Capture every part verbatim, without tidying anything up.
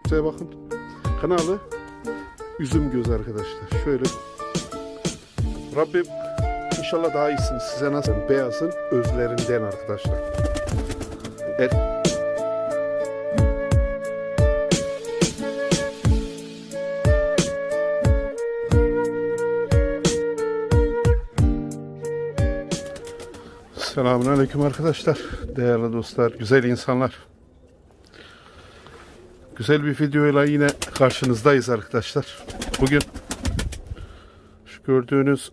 Size bakın. Kınalı üzüm göz arkadaşlar. Şöyle. Rabbim inşallah daha iyisini size nasıl beyazın özlerinden arkadaşlar. Evet. Selamünaleyküm arkadaşlar, değerli dostlar, güzel insanlar. Güzel bir videoyla yine karşınızdayız arkadaşlar. Bugün şu gördüğünüz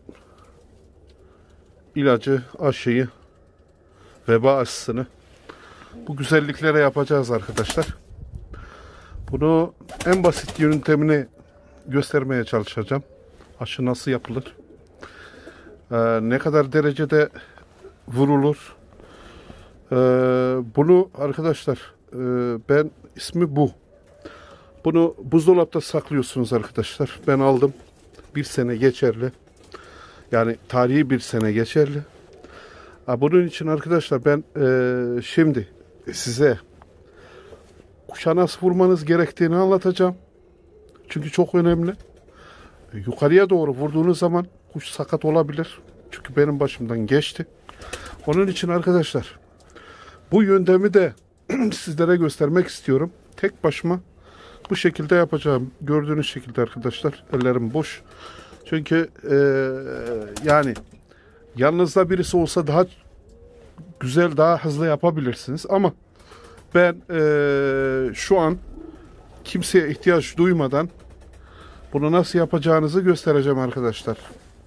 ilacı, aşıyı, veba aşısını bu güzelliklere yapacağız arkadaşlar. Bunu en basit yöntemini göstermeye çalışacağım. Aşı nasıl yapılır? Ee, ne kadar derecede vurulur? Ee, bunu arkadaşlar e, ben ismi bu. Bunu buzdolapta saklıyorsunuz arkadaşlar. Ben aldım. Bir sene geçerli. Yani tarihi bir sene geçerli. Ha, bunun için arkadaşlar ben e, şimdi size kuşa nasıl vurmanız gerektiğini anlatacağım. Çünkü çok önemli. Yukarıya doğru vurduğunuz zaman kuş sakat olabilir. Çünkü benim başımdan geçti. Onun için arkadaşlar bu yöntemi de sizlere göstermek istiyorum. Tek başıma bu şekilde yapacağım. Gördüğünüz şekilde arkadaşlar. Ellerim boş. Çünkü e, yani yanınızda birisi olsa daha güzel, daha hızlı yapabilirsiniz. Ama ben e, şu an kimseye ihtiyaç duymadan bunu nasıl yapacağınızı göstereceğim arkadaşlar.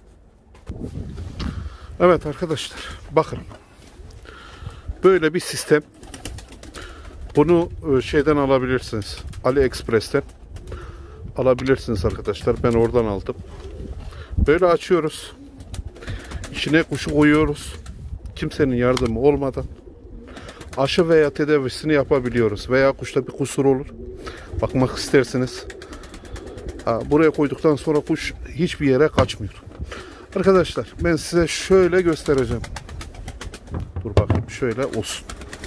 Evet arkadaşlar, bakın. Böyle bir sistem. Bunu şeyden alabilirsiniz. AliExpress'ten alabilirsiniz arkadaşlar. Ben oradan aldım. Böyle açıyoruz. İçine kuşu koyuyoruz. Kimsenin yardımı olmadan aşı veya tedavisini yapabiliyoruz. Veya kuşta bir kusur olur, bakmak istersiniz. Ha, buraya koyduktan sonra kuş hiçbir yere kaçmıyor. Arkadaşlar ben size şöyle göstereceğim. Dur bakayım, şöyle olsun.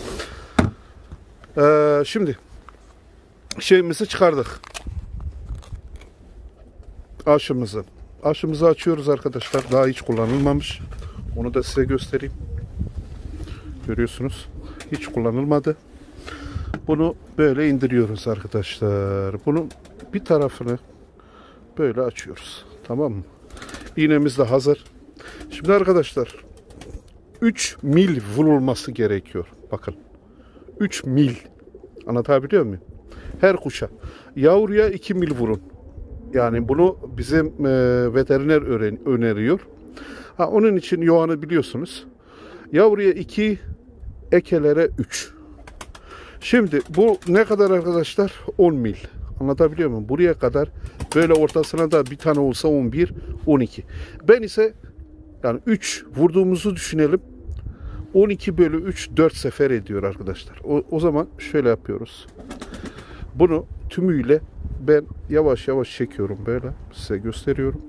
Ee, şimdi şeyimizi çıkardık. Aşımızı. Aşımızı açıyoruz arkadaşlar. Daha hiç kullanılmamış. Onu da size göstereyim. Görüyorsunuz. Hiç kullanılmadı. Bunu böyle indiriyoruz arkadaşlar. Bunun bir tarafını böyle açıyoruz. Tamam mı? İğnemiz de hazır. Şimdi arkadaşlar üç mil vurulması gerekiyor. Bakın. üç mil. Anlatabiliyor muyum? Her kuşa. Yavruya iki mil vurun. Yani bunu bizim e, veteriner öneriyor. Ha, onun için yoğanı biliyorsunuz. Yavruya iki, ekelere üç. Şimdi bu ne kadar arkadaşlar? on mil. Anlatabiliyor muyum? Buraya kadar böyle ortasına da bir tane olsa on bir, on iki. Ben ise yani üç vurduğumuzu düşünelim. on iki bölü üç, dört sefer ediyor arkadaşlar. O, o zaman şöyle yapıyoruz. Bunu tümüyle ben yavaş yavaş çekiyorum böyle. Size gösteriyorum.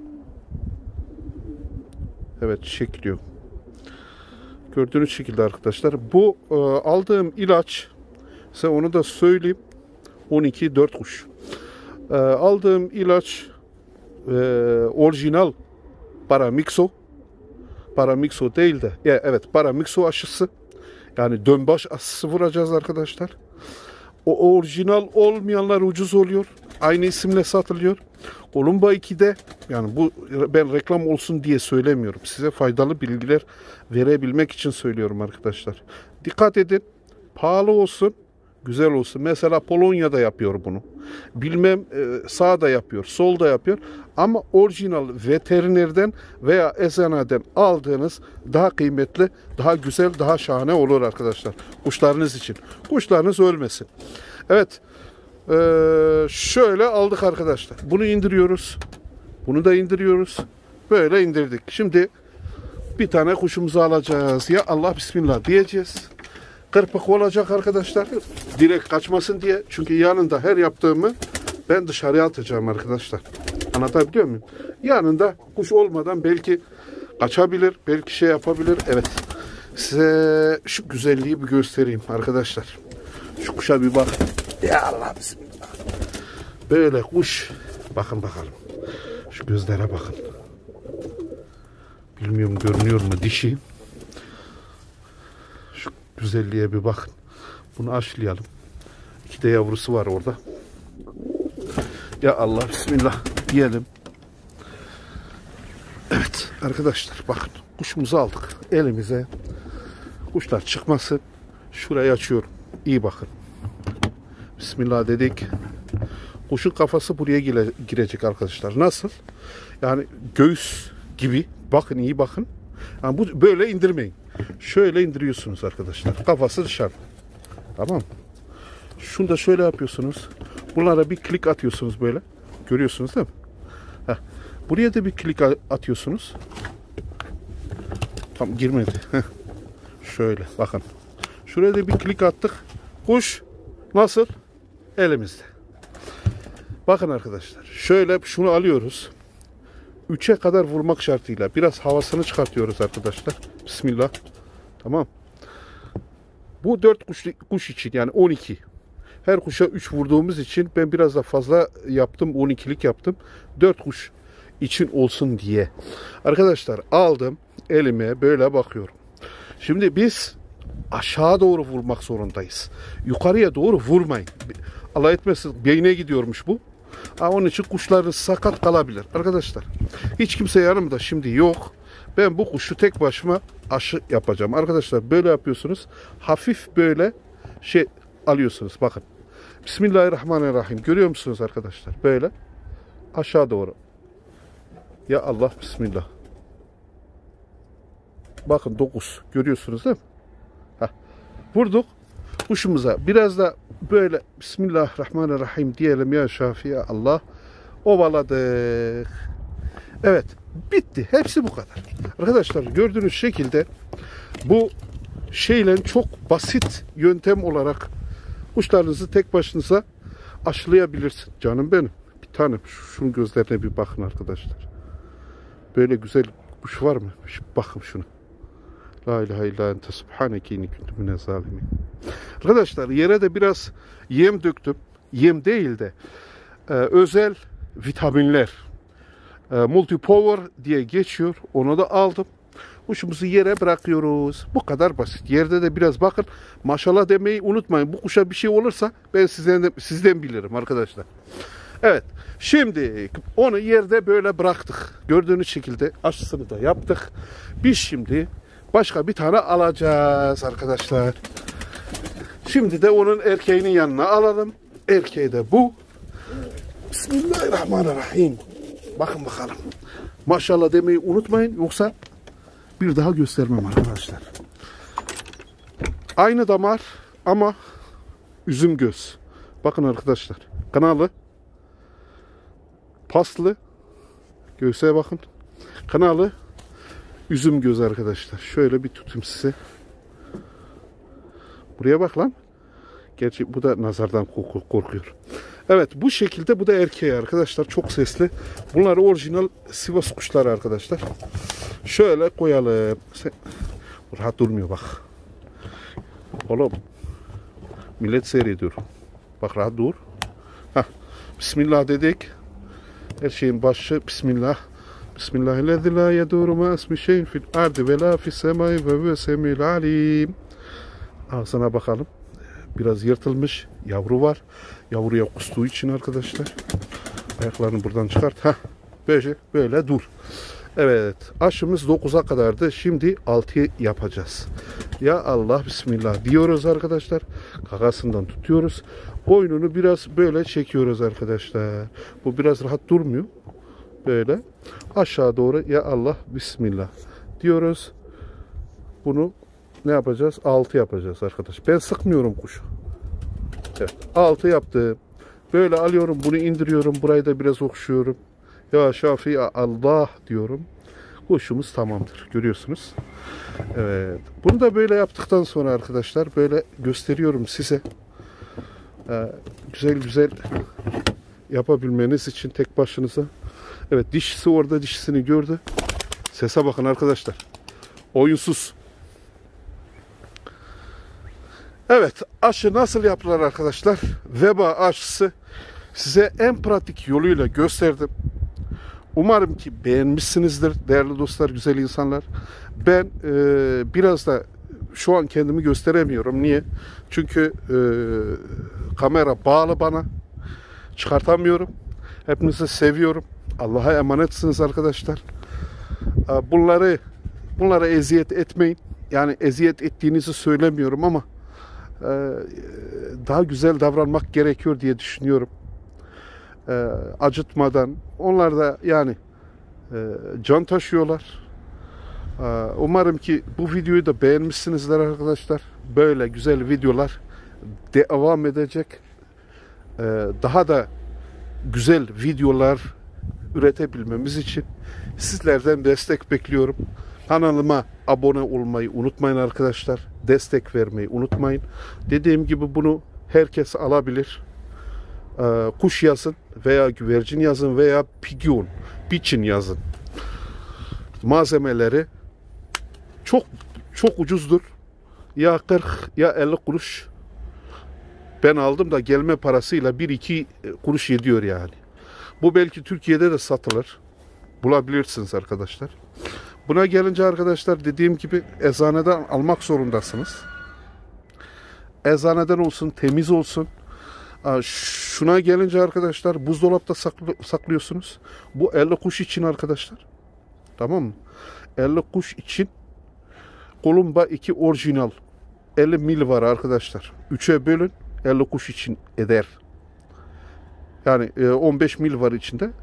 Evet, çekiliyor. Gördüğünüz şekilde arkadaşlar. Bu e, aldığım ilaç, size onu da söyleyeyim. on iki dört kuş. E, aldığım ilaç e, orijinal Paramyxo. Paramyxo değil de ya, evet Paramyxo aşısı. Yani dönbaş aşısı vuracağız arkadaşlar. O orijinal olmayanlar ucuz oluyor. Aynı isimle satılıyor. Columba iki'de, yani bu ben reklam olsun diye söylemiyorum. Size faydalı bilgiler verebilmek için söylüyorum arkadaşlar. Dikkat edin. Pahalı olsun, güzel olsun. Mesela Polonya'da yapıyor bunu. Bilmem sağda yapıyor, solda yapıyor. Ama orijinal veterinerden veya eczaneden aldığınız daha kıymetli, daha güzel, daha şahane olur arkadaşlar. Kuşlarınız için. Kuşlarınız ölmesin. Evet. Ee, şöyle aldık arkadaşlar. Bunu indiriyoruz. Bunu da indiriyoruz. Böyle indirdik. Şimdi bir tane kuşumuzu alacağız. Ya Allah bismillah diyeceğiz. Kırpık olacak arkadaşlar. Direkt kaçmasın diye. Çünkü yanında her yaptığımı ben dışarıya atacağım arkadaşlar. Anlatabiliyor muyum? Yanında kuş olmadan belki kaçabilir. Belki şey yapabilir. Evet. Size şu güzelliği bir göstereyim arkadaşlar. Şu kuşa bir bak. Ya Allah bismillah. böyle kuş. Bakın bakalım. Şu gözlere bakın. Bilmiyorum görünüyor mu dişi. Şu güzelliğe bir bakın. Bunu aşılayalım. İki de yavrusu var orada. Ya Allah bismillah diyelim. Evet arkadaşlar bakın kuşumuzu aldık elimize. Kuşlar çıkmasın. Şurayı açıyorum. İyi bakın. Bismillah dedik. Kuşun kafası buraya girecek arkadaşlar. Nasıl? Yani göğüs gibi. Bakın iyi bakın. Yani bu böyle indirmeyin. Şöyle indiriyorsunuz arkadaşlar. Kafası dışarı. Tamam. Şunu da şöyle yapıyorsunuz. Bunlara bir klik atıyorsunuz böyle. Görüyorsunuz değil mi? Heh. Buraya da bir klik atıyorsunuz. Tam girmedi. Heh. Şöyle bakın. Şuraya da bir klik attık. Kuş nasıl? Elimizde. Bakın arkadaşlar. Şöyle şunu alıyoruz. üçe kadar vurmak şartıyla. Biraz havasını çıkartıyoruz arkadaşlar. Bismillah. Tamam. Bu dört kuş, kuş için yani on iki. Her kuşa üç vurduğumuz için ben biraz da fazla yaptım. on ikilik yaptım. dört kuş için olsun diye. Arkadaşlar aldım. Elime böyle bakıyorum. Şimdi biz aşağı doğru vurmak zorundayız. Yukarıya doğru vurmayın. Allah etmesin beyne gidiyormuş bu. Ha, onun için kuşlarınız sakat kalabilir. Arkadaşlar hiç kimse yanımda şimdi yok. Ben bu kuşu tek başıma aşı yapacağım. Arkadaşlar böyle yapıyorsunuz. Hafif böyle şey alıyorsunuz. Bakın. Bismillahirrahmanirrahim. Görüyor musunuz arkadaşlar? Böyle aşağı doğru. Ya Allah bismillah. Bakın dokuz. Görüyorsunuz değil mi? Heh. Vurduk. Kuşumuza biraz da böyle Bismillahirrahmanirrahim diyelim ya Şafi ya Allah. Ovaladık. Evet. Bitti. Hepsi bu kadar. Arkadaşlar gördüğünüz şekilde bu şeyle çok basit yöntem olarak kuşlarınızı tek başınıza aşılayabilirsin. Canım benim. Bir tanem. Şunun gözlerine bir bakın arkadaşlar. Böyle güzel kuş var mı? Bakın şunu. La ilahe illa ente subhaneke inni kuntu minez zalimin. Arkadaşlar yere de biraz yem döktüm. Yem değil de e, özel vitaminler. E, Multipower diye geçiyor. Onu da aldım. Kuşumuzu yere bırakıyoruz. Bu kadar basit. Yerde de biraz bakın. Maşallah demeyi unutmayın. Bu kuşa bir şey olursa ben sizden, de, sizden bilirim arkadaşlar. Evet. Şimdi onu yerde böyle bıraktık. Gördüğünüz şekilde aşısını da yaptık. Biz şimdi başka bir tane alacağız arkadaşlar. Şimdi de onun erkeğinin yanına alalım. Erkeği de bu. Bismillahirrahmanirrahim. Bakın bakalım. Maşallah demeyi unutmayın. Yoksa bir daha göstermem arkadaşlar. Aynı damar ama üzüm göz. Bakın arkadaşlar. Kanalı. Paslı. Göğseye bakın. Kanalı. Üzüm göz arkadaşlar. Şöyle bir tutayım size. Buraya bak lan. Gerçi bu da nazardan korkuyor. Evet bu şekilde bu da erkeği arkadaşlar. Çok sesli. Bunlar orijinal Sivas kuşları arkadaşlar. Şöyle koyalım. Sen... Rahat durmuyor bak. Oğlum. Millet seyrediyor. Bak rahat dur. Heh. Bismillah dedik. Her şeyin başı Bismillah. Bismillahirrahmanirrahim. La yeduru ma ismi şeyin fil ardi ve la fis semai ve ve semil alim. Ağzına bakalım. Biraz yırtılmış. Yavru var. Yavruya kustuğu için arkadaşlar. Ayaklarını buradan çıkart. Heh. Böyle, böyle dur. Evet. Aşımız dokuza kadardı. Şimdi altıya yapacağız. Ya Allah bismillah diyoruz arkadaşlar. Kakasından tutuyoruz. Boynunu biraz böyle çekiyoruz arkadaşlar. Bu biraz rahat durmuyor. Böyle. Aşağı doğru ya Allah bismillah diyoruz. Bunu ne yapacağız? altı yapacağız arkadaş. Ben sıkmıyorum kuşu. Evet. altı yaptım. Böyle alıyorum bunu indiriyorum. Burayı da biraz okşuyorum. Ya Şafi Allah diyorum. Kuşumuz tamamdır. Görüyorsunuz. Evet. Bunu da böyle yaptıktan sonra arkadaşlar böyle gösteriyorum size. Ee, güzel güzel yapabilmeniz için tek başınıza. Evet dişisi orada dişisini gördü. Sese bakın arkadaşlar. Oyunsuz. Evet aşı nasıl yapılır arkadaşlar? Veba aşısı Size en pratik yoluyla gösterdim. Umarım ki beğenmişsinizdir değerli dostlar, güzel insanlar. Ben e, biraz da şu an kendimi gösteremiyorum. Niye? Çünkü e, kamera bağlı bana. Çıkartamıyorum. Hepinizi seviyorum. Allah'a emanetsiniz arkadaşlar. Bunları bunlara eziyet etmeyin. Yani eziyet ettiğinizi söylemiyorum ama e, daha güzel davranmak gerekiyor diye düşünüyorum. E, acıtmadan. Onlar da yani e, can taşıyorlar. E, umarım ki bu videoyu da beğenmişsinizdir arkadaşlar. Böyle güzel videolar devam edecek. E, daha da güzel videolar üretebilmemiz için sizlerden destek bekliyorum. Kanalıma abone olmayı unutmayın arkadaşlar. Destek vermeyi unutmayın. Dediğim gibi bunu herkes alabilir. Ee, kuş yazın veya güvercin yazın veya pigeon, pigeon yazın. Malzemeleri çok çok ucuzdur. Ya kırk ya elli kuruş. Ben aldım da gelme parasıyla bir iki kuruş yediyor yani. Bu belki Türkiye'de de satılır. Bulabilirsiniz arkadaşlar. Buna gelince arkadaşlar dediğim gibi eczaneden almak zorundasınız. Eczaneden olsun, temiz olsun. Şuna gelince arkadaşlar buzdolapta saklıyorsunuz. Bu elli kuş için arkadaşlar. Tamam mı? elli kuş için Columba iki orijinal. elli mil var arkadaşlar. üçe bölün. elli kuş için eder. Yani on beş mil var içinde.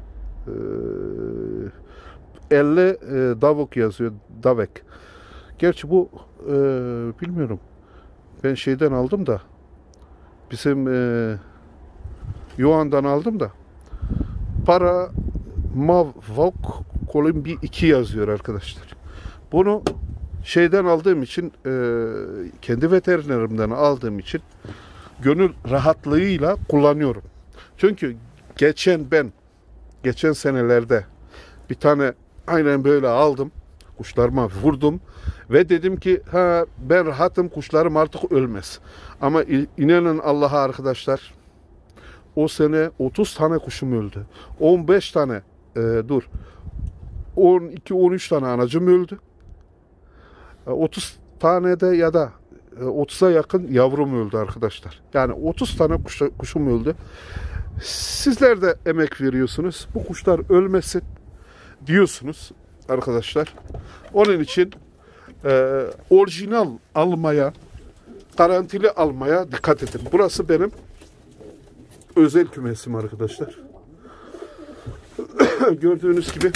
elli davuk yazıyor. Davek. Gerçi bu bilmiyorum. Ben şeyden aldım da bizim Yuan'dan aldım da para Mavok Columbi iki yazıyor arkadaşlar. Bunu şeyden aldığım için kendi veterinerimden aldığım için gönül rahatlığıyla kullanıyorum. Çünkü geçen ben geçen senelerde bir tane aynen böyle aldım. Kuşlarıma vurdum ve dedim ki ha ben rahatım, kuşlarım artık ölmez. Ama inanın Allah'a arkadaşlar, o sene otuz tane kuşum öldü. on beş tane e, dur on iki on üç tane anacım öldü. otuz tane de ya da otuza yakın yavrum öldü arkadaşlar. Yani otuz tane kuş, kuşum öldü. Sizler de emek veriyorsunuz. Bu kuşlar ölmesin diyorsunuz arkadaşlar. Onun için e, orijinal almaya, garantili almaya dikkat edin. Burası benim özel kümesim arkadaşlar. Gördüğünüz gibi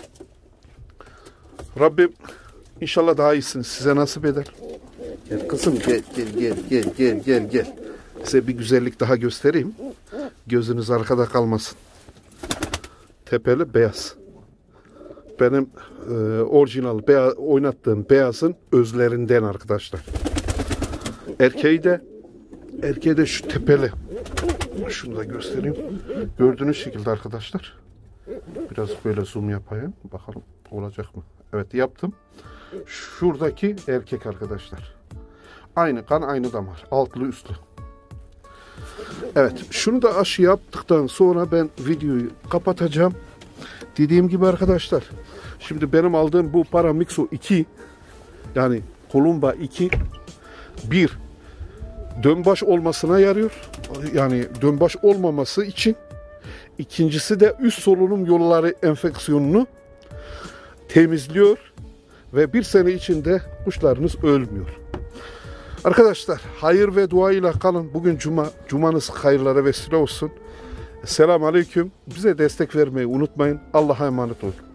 Rabbim inşallah daha iyisini size nasip eder. Gel kızım, gel gel gel gel gel gel gel. Size bir güzellik daha göstereyim. Gözünüz arkada kalmasın. Tepeli beyaz. Benim e, orijinal beyaz, oynattığım beyazın özlerinden arkadaşlar. Erkeği de erkeği de şu tepeli. Şunu da göstereyim. Gördüğünüz şekilde arkadaşlar. Biraz böyle zoom yapayım. Bakalım olacak mı? Evet, yaptım. Şuradaki erkek arkadaşlar. Aynı kan, aynı damar. Altlı üstlü. Evet, şunu da aşı yaptıktan sonra ben videoyu kapatacağım. Dediğim gibi arkadaşlar, şimdi benim aldığım bu Paramixo iki, yani Columba iki, bir dönbaş olmasına yarıyor. Yani dönbaş olmaması için. İkincisi de üst solunum yolları enfeksiyonunu temizliyor ve bir sene içinde kuşlarınız ölmüyor. Arkadaşlar, hayır ve duayla kalın. Bugün cuma, cumanız hayırlara vesile olsun. Selamun aleyküm. Bize destek vermeyi unutmayın. Allah'a emanet olun.